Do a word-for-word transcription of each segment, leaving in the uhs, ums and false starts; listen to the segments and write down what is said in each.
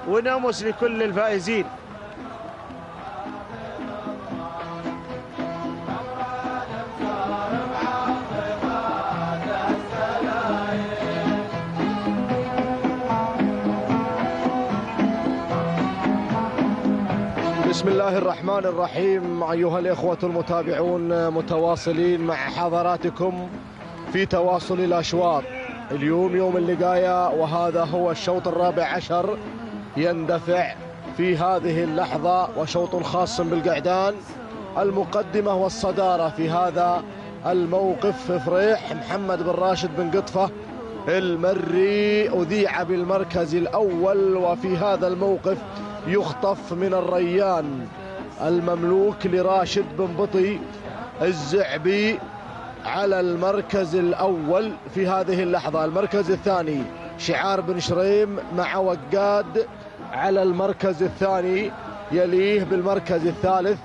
وناموس لكل الفائزين. بسم الله الرحمن الرحيم. أيها الإخوة المتابعون، متواصلين مع حضراتكم في تواصل الأشواط. اليوم يوم اللقاية، وهذا هو الشوط الرابع عشر يندفع في هذه اللحظة، وشوط خاص بالقعدان. المقدمة والصدارة في هذا الموقف فريح محمد بن راشد بن قطفة المري، أذيع بالمركز الأول. وفي هذا الموقف يخطف من الريان المملوك لراشد بن بطي الزعبي على المركز الأول في هذه اللحظة. المركز الثاني شعار بن شريم مع وقاد على المركز الثاني، يليه بالمركز الثالث.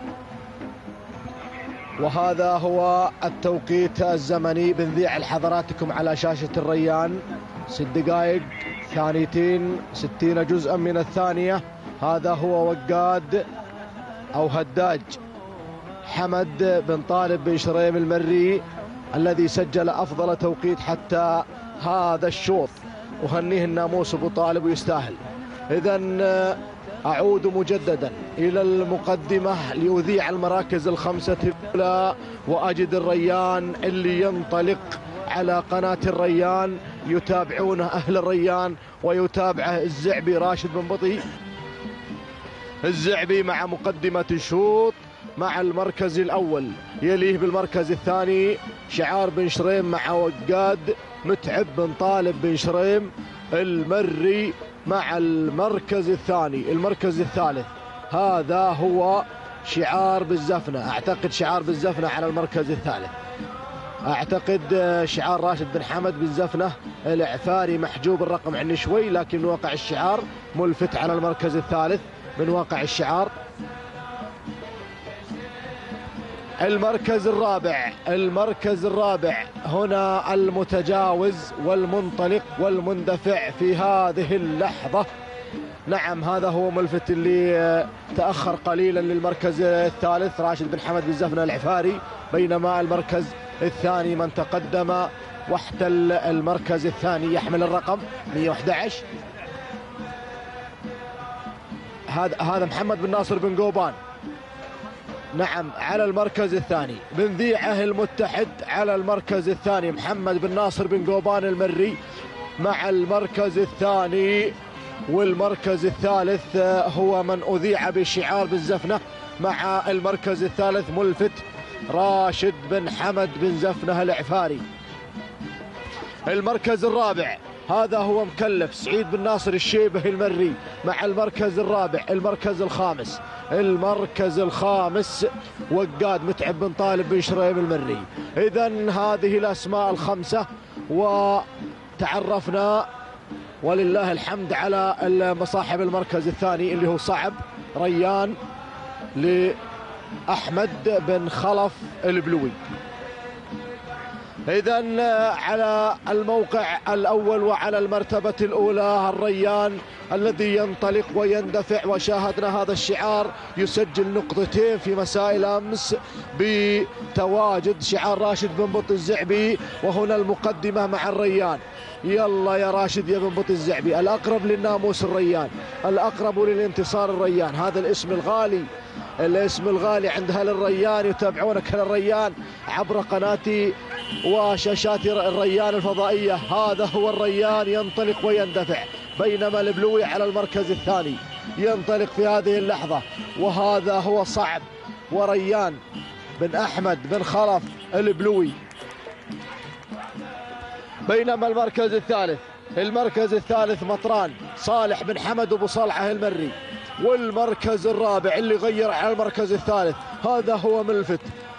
وهذا هو التوقيت الزمني بنذيع لحضراتكم على شاشة الريان. ست دقائق ثانيتين ستين جزءا من الثانية. هذا هو وقاد أو هداج حمد بن طالب بن شريم المري الذي سجل أفضل توقيت حتى هذا الشوط. أهنيه الناموس أبو طالب ويستاهل. إذن أعود مجددا إلى المقدمة لأذيع المراكز الخمسة الأولى، وأجد الريان اللي ينطلق على قناة الريان، يتابعونه أهل الريان ويتابعه الزعبي راشد بن بطي الزعبي مع مقدمة الشوط مع المركز الأول. يليه بالمركز الثاني شعار بن شريم مع وقاد متعب بن طالب بن شريم المري مع المركز الثاني. المركز الثالث هذا هو شعار بالزفنة، أعتقد شعار بالزفنة على المركز الثالث. أعتقد شعار راشد بن حمد بالزفنة العفاري محجوب الرقم عني شوي، لكن من واقع الشعار ملفت على المركز الثالث من واقع الشعار. المركز الرابع المركز الرابع هنا المتجاوز والمنطلق والمندفع في هذه اللحظة. نعم، هذا هو ملفت اللي تأخر قليلا للمركز الثالث راشد بن حمد بالزفنة العفاري، بينما المركز الثاني من تقدم واحتل المركز الثاني يحمل الرقم مئة وأحد عشر. هذا هذا محمد بن ناصر بن قوبان، نعم، على المركز الثاني. بنذيعه المتحد على المركز الثاني محمد بن ناصر بن قوبان المري مع المركز الثاني. والمركز الثالث هو من أذيع بشعار بالزفنة مع المركز الثالث ملفت راشد بن حمد بن زفنة العفاري. المركز الرابع هذا هو مكلف سعيد بن ناصر الشيبه المري مع المركز الرابع. المركز الخامس المركز الخامس وقاد متعب بن طالب بن شريم المري. إذن هذه الأسماء الخمسة، وتعرفنا ولله الحمد على مصاحب المركز الثاني اللي هو صعب ريان لأحمد بن خلف البلوي. إذن على الموقع الأول وعلى المرتبة الأولى الريان الذي ينطلق ويندفع، وشاهدنا هذا الشعار يسجل نقطتين في مساء الأمس بتواجد شعار راشد بن بطي الزعبي. وهنا المقدمة مع الريان. يلا يا راشد يا بن بطي الزعبي، الأقرب للناموس الريان، الأقرب للانتصار الريان. هذا الاسم الغالي الاسم الغالي عند اهل الريان، يتابعونك اهل الريان عبر قناتي وشاشات الريان الفضائية. هذا هو الريان ينطلق ويندفع، بينما البلوي على المركز الثاني ينطلق في هذه اللحظة. وهذا هو صعب وريان بن أحمد بن خلف البلوي. بينما المركز الثالث المركز الثالث مطران صالح بن حمد أبو صلعة المري. والمركز الرابع اللي غير على المركز الثالث هذا هو ملفت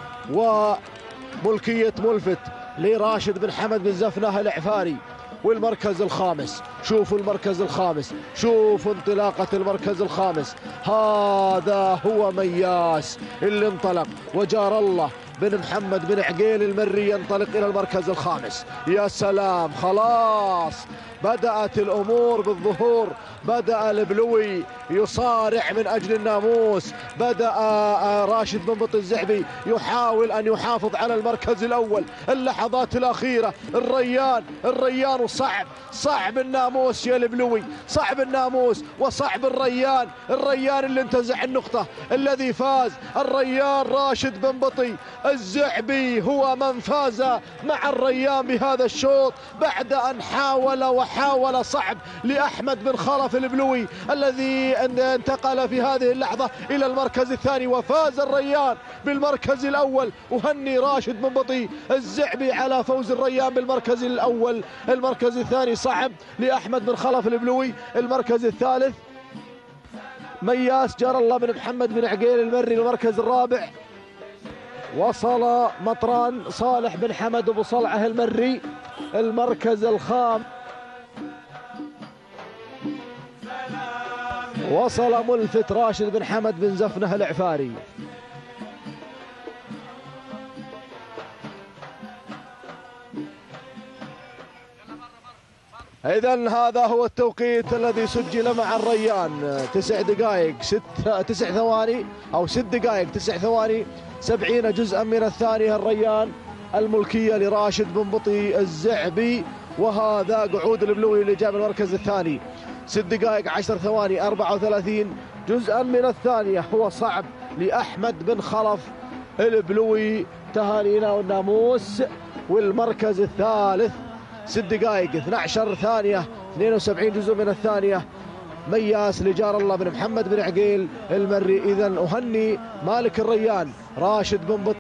وملكية ملفت لراشد بن حمد بن زفنة العفاري. والمركز الخامس، شوفوا المركز الخامس، شوفوا انطلاقة المركز الخامس. هذا هو مياس اللي انطلق، وجار الله بن محمد بن عقيل المري ينطلق إلى المركز الخامس. يا سلام، خلاص بدأت الأمور بالظهور، بدأ البلوي يصارع من أجل الناموس، بدأ راشد بنبطي الزعبي يحاول أن يحافظ على المركز الأول. اللحظات الأخيرة الريان الريان وصعب صعب الناموس يا البلوي، صعب الناموس وصعب الريان. الريان اللي انتزع النقطة، الذي فاز الريان راشد بنبطي الزعبي هو من فاز مع الريان بهذا الشوط بعد أن حاول وحاول صعب لأحمد بن خلف البلوي الذي انتقل في هذه اللحظة إلى المركز الثاني، وفاز الريان بالمركز الأول. أهني راشد بنبطي الزعبي على فوز الريان بالمركز الأول. المركز الثاني صعب لأحمد بن خلف البلوي. المركز الثالث مياس جار الله بن محمد بن عقيل المري المركز الرابع. وصل مطران صالح بن حمد أبو صلعة المري المركز الخامس. وصل ملفت راشد بن حمد بن زفنه العفاري. إذن هذا هو التوقيت الذي سجل مع الريان، تسع دقائق ست تسع ثواني أو ست دقائق تسع ثواني سبعين جزءا من الثانية. الريان الملكية لراشد بنبطي الزعبي، وهذا قعود البلوي اللي جاب المركز الثاني. ست دقائق عشر ثواني أربعة وثلاثين جزءا من الثانية. هو صعب لأحمد بن خلف البلوي. تهانينا والناموس. والمركز الثالث ست دقائق اثنتي عشرة ثانية اثنين وسبعين جزء من الثانية مياس لجار الله بن محمد بن عقيل المري. إذن أهني مالك الريان راشد بنبطي